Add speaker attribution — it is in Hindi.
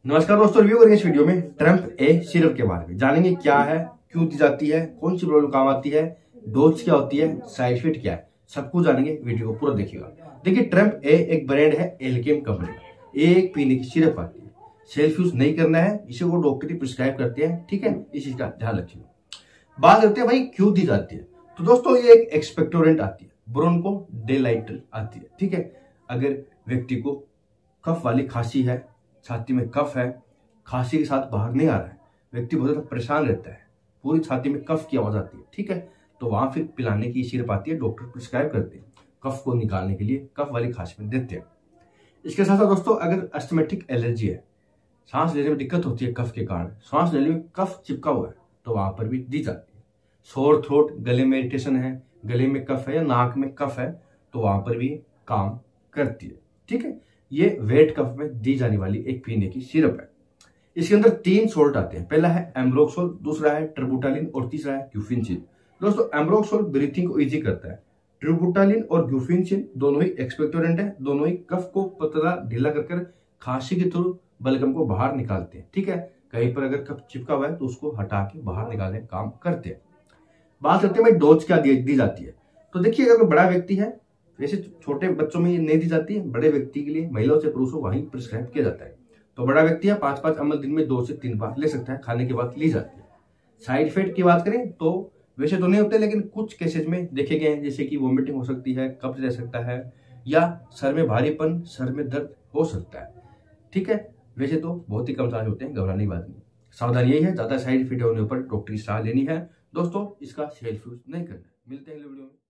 Speaker 1: नमस्कार दोस्तों, रिव्यू करेंगे इस वीडियो में ट्रम्प ए सिरप के बारे में। जानेंगे क्या है, क्यों दी जाती है, कौन सी प्रॉब्लम काम आती है, डोज क्या होती है, साइड इफेक्ट क्या है, सब कुछ जानेंगे। वीडियो को पूरा देखिएगा। देखिए, ट्रम्प ए एक ब्रांड है एल्केम कंपनी का। ये एक पीने की सिरप आती है, सेल्फ यूज नहीं करना है, इसे वो डॉक्टर ही प्रिस्क्राइब करते हैं। ठीक है, इस चीज का ध्यान रखिएगा। बात करते हैं भाई क्यों दी जाती है। तो दोस्तों, ये एक एक्सपेक्टोरेंट आती है, ब्रोंको डिलाइटर आती है। ठीक है, अगर व्यक्ति को कफ वाली खांसी है, छाती में कफ है, खांसी के साथ बाहर नहीं आ रहा है, व्यक्ति बहुत ज्यादा परेशान रहता है, पूरी छाती में कफ की आवाज आती है, ठीक है, तो वहां फिर पिलाने की सिरप आती है, डॉक्टर प्रिस्क्राइब करते हैं कफ को निकालने के लिए, कफ वाली खांसी में देते हैं। इसके साथ साथ दोस्तों, अगर अस्थमेटिक एलर्जी है, सांस लेने में दिक्कत होती है कफ के कारण, सांस लेने में कफ चिपका हुआ है, तो वहां पर भी दी जाती है। सोर थ्रोट, गले में इरिटेशन है, गले में कफ है या नाक में कफ है, तो वहां पर भी काम करती है। ठीक है, ये वेट कफ में दी जाने वाली एक पीने की सिरप है। इसके अंदर 3 सोल्ट आते हैं। पहला है एम्ब्रोक्सोल, दूसरा है ट्रिबुटालिन और तीसरा है ग्यूफिनचिन। दोस्तों, एम्ब्रोक्सोल ब्रीथिंग को इजी करता है, ट्रिबुटालिन और ग्यूफिनचिन दोनों ही एक्सपेक्टोरेंट है, दोनों ही कफ को पतला ढीला कर खांसी के थ्रू बलगम को बाहर निकालते हैं। ठीक है, कहीं पर अगर कफ चिपका हुआ है तो उसको हटा के बाहर निकालने का काम करते हैं। बात करते हैं भाई डोज क्या दी जाती है। तो देखिए, अगर कोई बड़ा व्यक्ति है, वैसे छोटे बच्चों में ये नहीं दी जाती है, बड़े व्यक्ति के लिए, महिलाओं से पुरुषों वहीं प्रिस्क्राइब किया जाता है। तो बड़ा व्यक्ति है 5-5 ml दिन में 2 से 3 बार ले सकता है, खाने के बाद ली जाती है। साइड इफेक्ट की बात करें तो वैसे तो नहीं होते, लेकिन कुछ केसेज में देखे गए हैं, जैसे कि वोमिटिंग हो सकती है, कब्ज रह सकता है, या सर में भारीपन, सर में दर्द हो सकता है। ठीक है, वैसे तो बहुत ही कम चांस होते हैं, घबराने की बात नहीं। सावधानी यही है, ज्यादा साइड इफेक्ट होने पर डॉक्टर की सलाह लेनी है। दोस्तों, इसका सेल्फ यूज नहीं करना है। मिलते हैं अगले वीडियो में।